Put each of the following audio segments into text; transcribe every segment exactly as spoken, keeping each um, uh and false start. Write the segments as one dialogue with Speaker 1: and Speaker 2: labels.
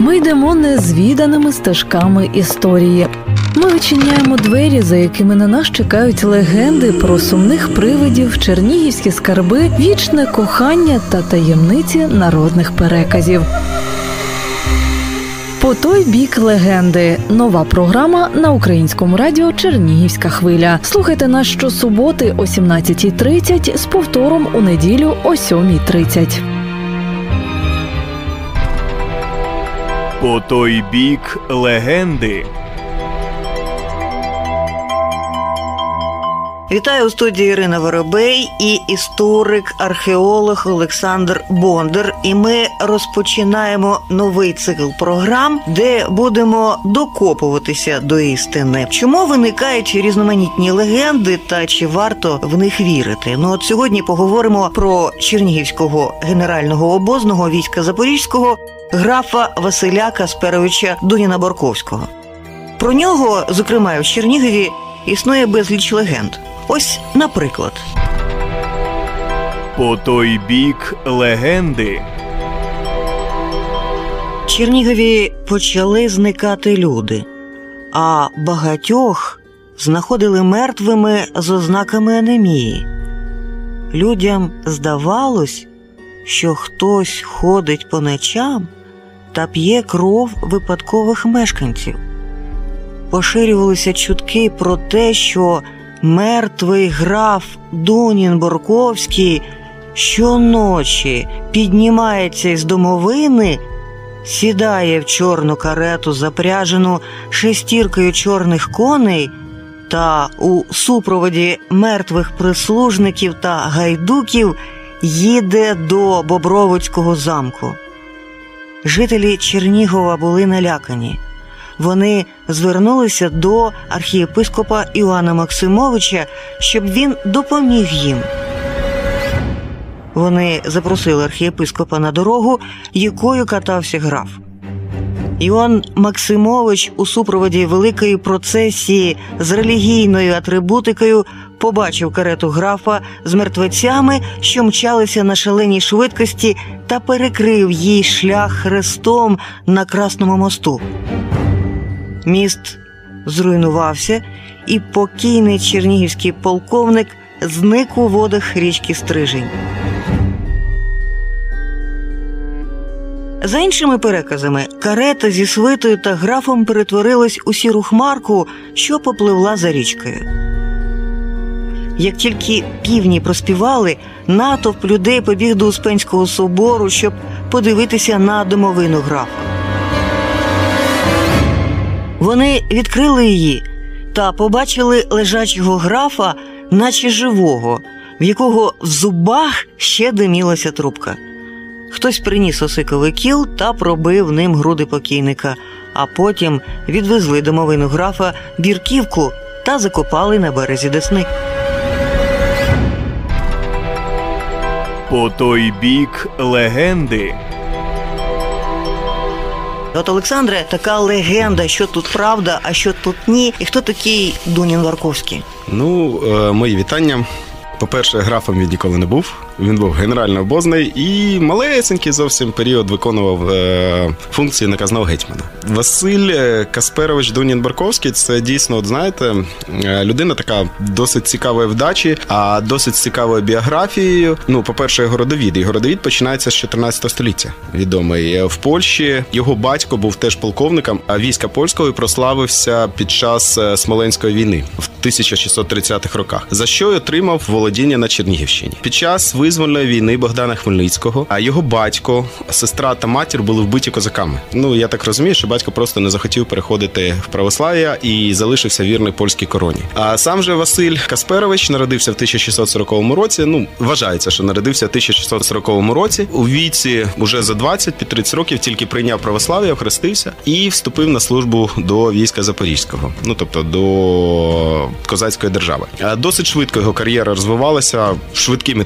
Speaker 1: Ми йдемо незвіданими стежками історії. Ми відчиняємо двері, за якими на нас чекають легенди про сумних привидів, чернігівські скарби, вічне кохання та таємниці народних переказів. «По той бік легенди» – нова програма на Українському радіо «Чернігівська хвиля». Слухайте нас щосуботи о сімнадцятій тридцять з повтором у неділю о сьомій тридцять.
Speaker 2: «По той бік легенди».
Speaker 3: Вітаю у студії Ірина Воробей і історик-археолог Олександр Бондар. І ми розпочинаємо новий цикл програм, де будемо докопуватися до істини. Чому виникають різноманітні легенди та чи варто в них вірити? Ну от сьогодні поговоримо про чернігівського генерального обозного війська Запорізького графа Василя Касперовича Дуніна-Борковського. Про нього, зокрема, в Чернігові існує безліч легенд. Ось, наприклад.
Speaker 2: «По той бік легенди».
Speaker 3: В Чернігові почали зникати люди, а багатьох знаходили мертвими з ознаками анемії. Людям здавалось, що хтось ходить по ночам та п'є кров випадкових мешканців. Поширювалися чутки про те, що мертвий граф Дунін-Борковський щоночі піднімається із домовини, сідає в чорну карету, запряжену шестіркою чорних коней, та у супроводі мертвих прислужників та гайдуків їде до Бобровицького замку. Жителі Чернігова були налякані. Вони звернулися до архієпископа Іоанна Максимовича, щоб він допоміг їм. Вони запросили архієпископа на дорогу, якою катався граф. Іоанн Максимович у супроводі великої процесії з релігійною атрибутикою побачив карету графа з мертвецями, що мчалися на шаленій швидкості, та перекрив їй шлях хрестом на Красному мосту. Міст зруйнувався, і покійний чернігівський полковник зник у водах річки Стрижень. За іншими переказами, карета зі свитою та графом перетворилась у сіру хмарку, що попливла за річкою. Як тільки півні проспівали, натовп людей побіг до Успенського собору, щоб подивитися на домовину графа. Вони відкрили її та побачили лежачого графа, наче живого, в якого в зубах ще димілася трубка. Хтось приніс осиковий кіл та пробив ним груди покійника, а потім відвезли домовину графа в Бірківку та закопали на березі Десни.
Speaker 2: «По той бік легенди».
Speaker 3: От, Олександре, така легенда, що тут правда, а що тут ні. І хто такий Дунін-Борковський?
Speaker 4: Ну, е, мої вітання. По-перше, графом він ніколи не був. Він був генерально-обозний і малесенький зовсім період виконував е, функції наказного гетьмана. Василь Касперович Дунін-Борковський – це дійсно, от знаєте, людина така досить цікавої вдачі, а досить цікавою біографією. Ну, по-перше, його родовід. Його родовід починається з чотирнадцятого століття, відомий. В Польщі його батько був теж полковником війська польського і прославився під час Смоленської війни в тисяча шістсот тридцятих роках, за що й отримав володіння на Чернігівщині. Під час визвольної війни Богдана Хмельницького, а його батько, сестра та матір були вбиті козаками. Ну, я так розумію, що батько просто не захотів переходити в православ'я і залишився вірний польській короні. А сам же Василь Касперович народився в тисяча шістсот сороковому році, ну, вважається, що народився в тисяча шістсот сороковому році. У віці уже за двадцять під тридцять років тільки прийняв православ'я, охрестився і вступив на службу до війська Запорізького, ну, тобто до козацької держави. Досить швидко його кар'єра розвивалася швидкими темпами.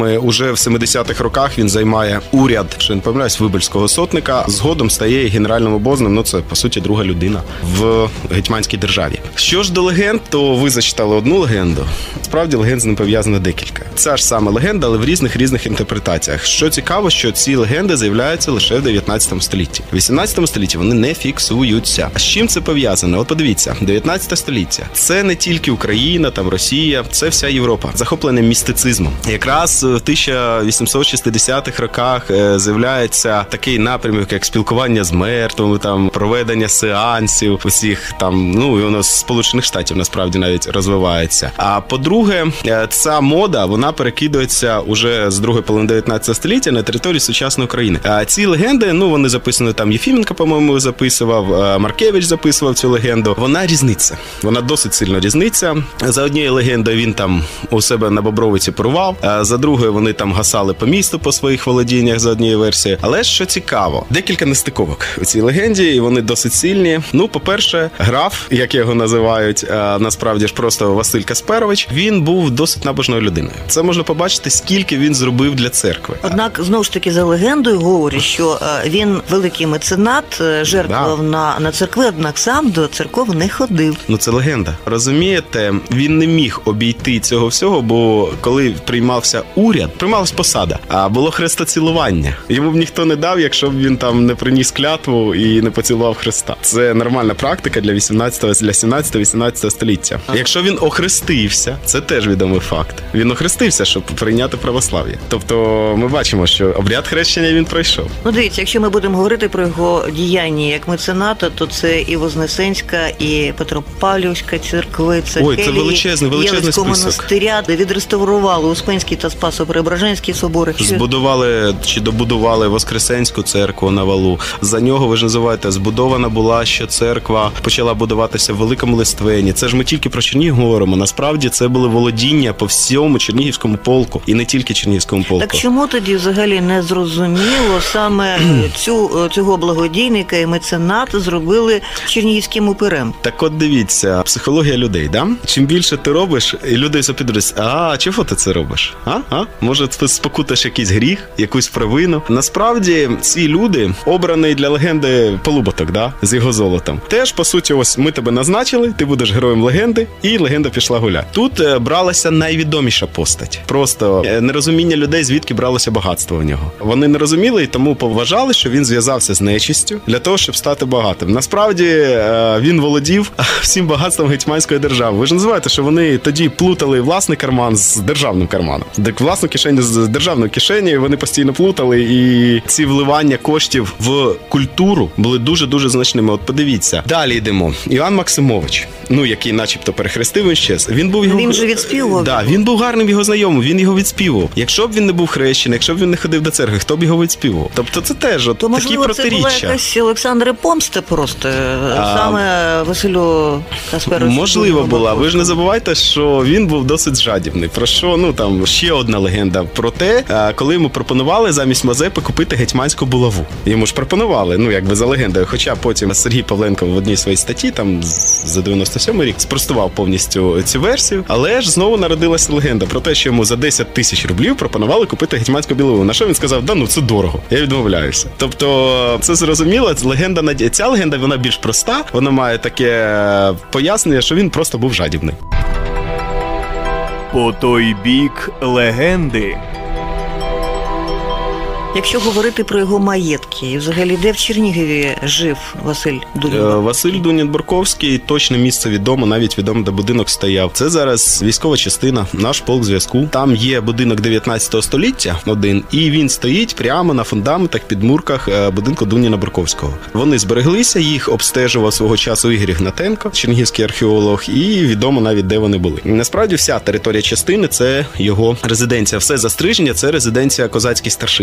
Speaker 4: роками, уже в семидесятих роках він займає уряд, що не помиляюсь, виборського сотника, згодом стає генеральним обозним, ну це, по суті, друга людина в гетьманській державі. Що ж до легенд, то ви зачитали одну легенду. Справді, легенд з ним пов'язано декілька. Ця ж сама легенда, але в різних-різних інтерпретаціях. Що цікаво, що ці легенди з'являються лише в дев'ятнадцятому столітті. В вісімнадцятому столітті вони не фіксуються. А з чим це пов'язано? От подивіться, дев'ятнадцяте століття. Це не тільки Україна, там Росія, це вся Європа, захоплена містицизмом. Якраз в тисяча вісімсот шістдесятих роках з'являється такий напрямок, як спілкування з мертвими, там проведення сеансів, усіх там, ну і воно з Сполучених Штатів насправді навіть розвивається. А по-друге, ця мода, вона перекидується уже з другої половини дев'ятнадцятого століття на території сучасної України. А ці легенди, ну вони записані там, Єфіменко, по-моєму, записував, Маркевич записував цю легенду. Вона різниця. Вона досить сильно різниця. За однією легендою він там у себе на Бобровиці порував, а за другою вони там гасали по місту по своїх володіннях за однією версією. Але що цікаво, декілька нестиковок у цій легенді, і вони досить сильні. Ну, по-перше, граф, як його називають, а насправді ж просто Василь Касперович, він був досить набожною людиною. Це можна побачити, скільки він зробив для церкви.
Speaker 3: Однак, знову ж таки, за легендою говорять, що він великий меценат, жертвував да. на, на церкви, однак сам до церков не ходив.
Speaker 4: Ну, це легенда. Розумієте, він не міг обійти цього всього, бо коли приймався уряд, приймалась посада, а було хрестоцілування. Йому б ніхто не дав, якщо б він там не приніс клятву і не поцілував Христа. Це нормальна практика для вісімнадцятого, для сімнадцятого-вісімнадцятого століття. Якщо він охрестився, це теж відомий факт. Він охрестився, щоб прийняти православ'я. Тобто ми бачимо, що обряд хрещення він пройшов.
Speaker 3: Ну, дивіться, якщо ми будемо говорити про його діяння як мецената, то це і Вознесенська, і Петропавлівська церкви, це
Speaker 4: Ой, це величезний, величезний список.
Speaker 3: монастиря, де відреставрували Успенський та Спасо-Преображенський собори.
Speaker 4: Збудували чи добудували Воскресенську церкву на Валу. За нього, ви ж називаєте, збудована була ще церква, почала будуватися в Великому Листвені. Це ж ми тільки про Чернігів говоримо. Насправді це були володіння по всьому Чернігівському полку. І не тільки Чернігівському полку.
Speaker 3: Так чому тоді взагалі не зрозуміло саме цю, цього благодійника і мецената зробили чернігівським упирем?
Speaker 4: Так от дивіться, психологія людей, да? Чим більше ти робиш, і люди запідозрюють, а чого ти це робиш? А? А? Може, ти спокутаєш якийсь гріх, якусь провину? Насправді, ці люди обраний для легенди полуботок, да? З його золотом. Теж, по суті, ось ми тебе назначили, ти будеш героєм легенди, і легенда пішла гуляти. Тут е, бралася найвідоміша постать. Просто е, нерозуміння людей, звідки бралося багатство у нього. Вони не розуміли і тому поважали, що він зв'язався з нечистю для того, щоб стати багатим. Насправді, е, він володів всім багатством гетьманської держави. Ви ж називаєте, що вони тоді плутали власний карман з державним карманом. Так власну кишеню з державною кишенею вони постійно плутали, і ці вливання коштів в культуру були дуже-дуже значними. От подивіться. Далі йдемо. Іван Максимович, ну, який начебто перехрестив, він щез. Він був його...
Speaker 3: Він же відспівував.
Speaker 4: Да, він був гарним його знайомим, він його відспівував. Якщо б він не був хрещений, якщо б він не ходив до церкви, хто б його відспівував? Тобто це теж от
Speaker 3: То,
Speaker 4: такі
Speaker 3: можливо,
Speaker 4: протиріччя.
Speaker 3: То, можливо, це була якась Олександра помста просто, а... саме Василю Касперовичу.
Speaker 4: Можливо, була. Ви ж не забувайте, що він був досить жадібний. Про що, ну, там, ще одна легенда про те, коли йому пропонували замість Мазепи купити гетьманську булаву. Йому ж пропонували, ну, якби за легендою. Хоча потім Сергій Павленко в одній своїй статті, там, за дев'яносто сьомий рік, спростував повністю цю версію. Але ж знову народилася легенда про те, що йому за десять тисяч рублів пропонували купити гетьманську булаву. На що він сказав, да ну, це дорого, я відмовляюся. Тобто, це зрозуміло, легенда, ця легенда, вона більш проста, вона має таке пояснення, що він просто був жадібний.
Speaker 2: По той бік легенди.
Speaker 3: Якщо говорити про його маєтки, і взагалі де в Чернігові жив Василь Дунін?
Speaker 4: Василь Дунін-Борковський, точне місце відомо, навіть відомо, де будинок стояв. Це зараз військова частина, наш полк зв'язку. Там є будинок дев'ятнадцятого століття один, і він стоїть прямо на фундаментах, підмурках будинку Дуніна-Борковського. Вони збереглися, їх обстежував свого часу Ігор Ігнатенко, чернігівський археолог, і відомо навіть, де вони були. Насправді вся територія частини – це його резиденція. Все Застриження – це резиденція козацьких старшин. Там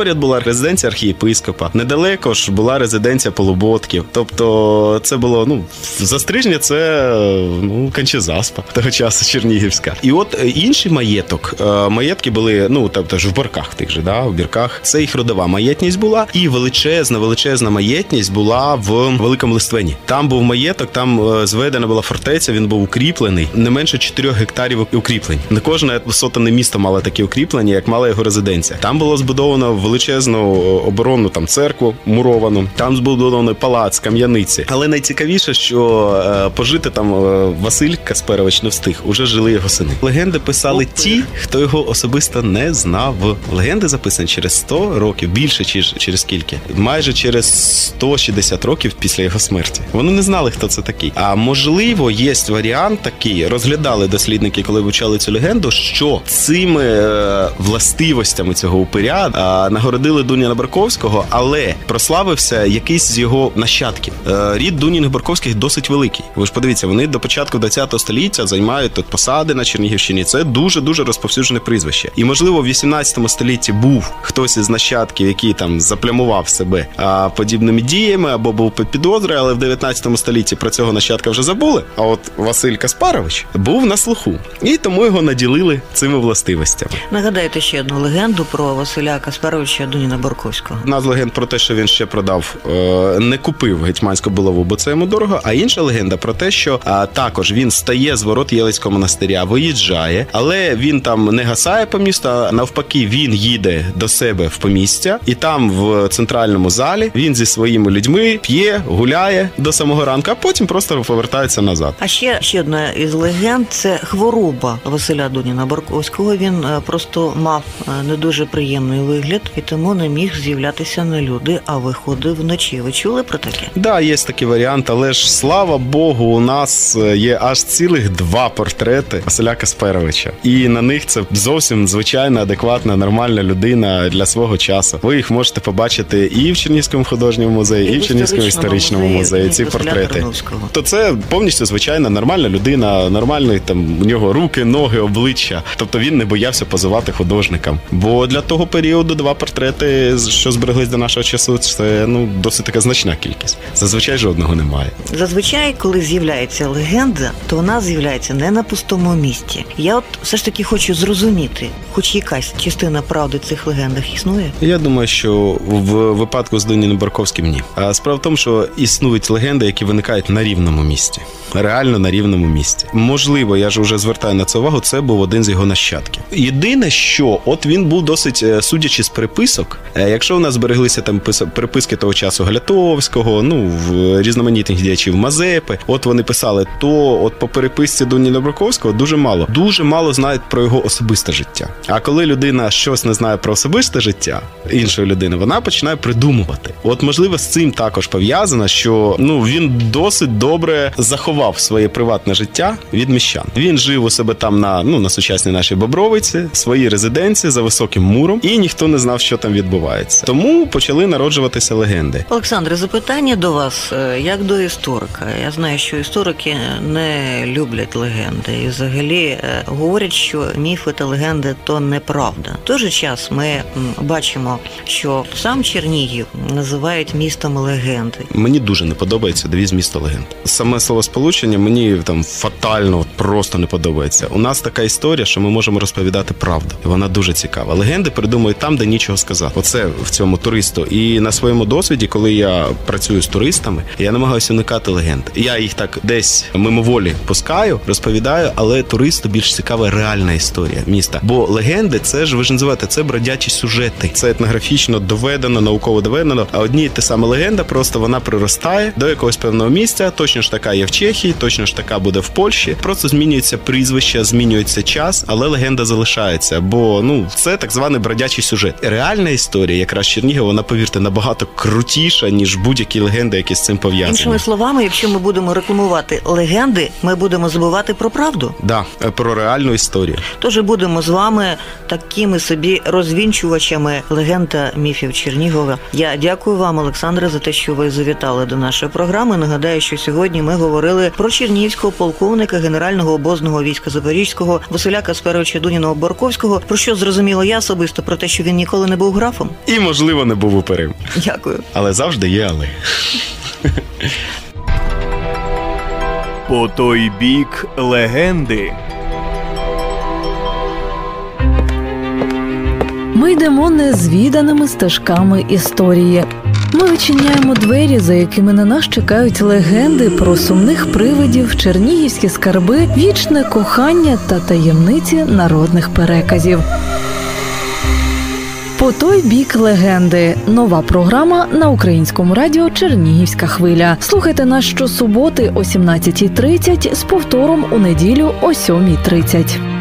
Speaker 4: Поряд була резиденція архієпископа, недалеко ж була резиденція Полуботків. Тобто це було, ну, Застрижня це, ну, Кончезаспа того часу Чернігівська. І от інший маєток, маєтки були, ну, тобто ж в Борках тих же, да, в Бірках, це їх родова маєтність була, і величезна, величезна маєтність була в Великому Листвені. Там був маєток, там зведена була фортеця, він був укріплений, не менше чотирьох гектарів укріплень. Не кожне сотенне місто мало такі укріплення, як мала його резиденція. Там було збудовано величезну оборонну там церкву муровану, там збудовано палац, кам'яниці. Але найцікавіше, що е, пожити там е, Василь Касперович не встиг, уже жили його сини. Легенди писали ті, хто його особисто не знав. Легенди записані через сто років, більше чи через скільки? Майже через сто шістдесят років після його смерті. Вони не знали, хто це такий. А можливо, є варіант такий, розглядали дослідники, коли вивчали цю легенду, що цими е, властивостями цього упиря е, нагородили Дуніна-Барковського, але прославився якийсь з його нащадків. Е, рід Дунін-Барковських досить великий. Ви ж подивіться, вони до початку ХХ століття займають тут посади на Чернігівщині. Це дуже-дуже розповсюджене прізвище. І, можливо, в вісімнадцятому столітті був хтось із нащадків, який там заплямував себе а, подібними діями, або був під підозрою, але в дев'ятнадцятому столітті про цього нащадка вже забули. А от Василь Каспарович був на слуху. І тому його наділили цими властивостями.
Speaker 3: Нагадайте ще одну легенду про Василя Каспаровича Дуніна-Барковського.
Speaker 4: Одна з легенд про те, що він ще продав, не купив гетьманську булаву, бо це йому дорого. А інша легенда про те, що а, також він стає з ворот Єлицького монастиря, виїжджає, але він там не гасає по місту, а навпаки, він їде до себе в помістя, і там в центральному залі він зі своїми людьми п'є, гуляє до самого ранку, а потім просто повертається назад.
Speaker 3: А ще, ще одна із легенд – це хвороба Василя Дуніна-Барковського. Він просто мав не дуже приємний вигляд і тому не міг з'являтися на люди, а виходив вночі. Ви чули про таке?
Speaker 4: Так, да, є такий варіант, але ж, слава Богу, у нас є аж цілих два портрети Василя Касперовича. І на них це зовсім звичайна, адекватна, нормальна людина для свого часу. Ви їх можете побачити і в Чернігівському художньому музеї, і, і в Чернігівському історичному музеї, музеї ці портрети.
Speaker 3: Терновського.
Speaker 4: То це повністю звичайна, нормальна людина, нормальний там у нього руки, ноги, обличчя. Тобто він не боявся позувати художникам. Бо для того періоду два портрети, що збереглись до нашого часу, це, ну, досить така значна кількість. Зазвичай жодного немає.
Speaker 3: Зазвичай, коли з'являється легенда, то вона з'являється не на пустому місці. Я от все ж таки хочу зрозуміти, хоч якась частина правди в цих легендах існує?
Speaker 4: Я думаю, що в випадку з Дуніном-Барковським ні. А справа в тому, що існують легенди, які виникають на рівному місці. Реально на рівному місці. Можливо, я ж вже звертаю на це увагу, це був один з його нащадків. Єдине, що от він був досить, судячи з переписок, якщо у нас збереглися там переписки того часу Галятовського, ну, в різноманітних діячів Мазепи, от вони писали, то от по переписці Дуніна-Барковського дуже мало. Дуже мало знають про його особисте життя. А коли людина щось не знає про особисте життя іншої людини, вона починає придумувати. От, можливо, з цим також пов'язано, що, ну, він досить добре заховав своє приватне життя від міщан. Він жив у себе там на, ну, на сучасній нашій Бобровиці, в своїй резиденції за високим муром, і ніхто не знав, що там відбувається. Тому почали народжуватися легенди.
Speaker 3: Олександре, запитання до вас, як до історика. Я знаю, що історики не люблять легенди. І взагалі говорять, що міфи та легенди – то неправда. В той же час ми бачимо, що сам Чернігів називають містом легенд.
Speaker 4: Мені дуже не подобається девіз «Місто легенд». Саме словосполучення мені там фатально, просто не подобається. У нас така історія, що ми можемо розповідати правду. І вона дуже цікава. Легенди придумують там, де нічого сказати. Оце в цьому туристу. І на своєму досвіді, коли я працюю з туристами, я намагаюся уникати легенд. Я їх так десь мимоволі пускаю, розповідаю, але туристу більш цікава реальна історія міста. Бо легенди, це ж, ви ж називаєте, це бродячі сюжети. Це етнографічно доведено, науково доведено. А одні і те саме легенда, просто вона приростає до якогось певного місця. Точно ж така є в Чехії, точно ж така буде в Польщі. Просто змінюється прізвище, змінюється час, але легенда залишається. Бо, ну, це так званий бродячий сюжет. Реальна історія, якраз Чернігова, вона, повірте, набагато крутіша, ніж будь-які легенди, які з цим пов'язані.
Speaker 3: Іншими словами, якщо ми будемо рекламувати легенди, ми будемо забувати про правду?
Speaker 4: Да, про реальну історію.
Speaker 3: Тож будемо з вами такими собі розвінчувачами легенд та міфів Чернігова. Я дякую вам, Олександре, за те, що ви завітали до нашої програми. Нагадаю, що сьогодні ми говорили розповідали про чернігівського полковника генерального обозного війська Запорізького Василя Касперовича Дуніного-Борковського, про що зрозуміла я особисто, про те, що він ніколи не був графом.
Speaker 4: І, можливо, не був упирим.
Speaker 3: Дякую.
Speaker 4: Але завжди є але.
Speaker 2: По той бік легенди.
Speaker 1: Ми йдемо незвіданими стежками історії. Ми відчиняємо двері, за якими на нас чекають легенди про сумних привидів, чернігівські скарби, вічне кохання та таємниці народних переказів. По той бік легенди. Нова програма на Українському радіо «Чернігівська хвиля». Слухайте нас щосуботи о сімнадцятій тридцять з повтором у неділю о сьомій тридцять.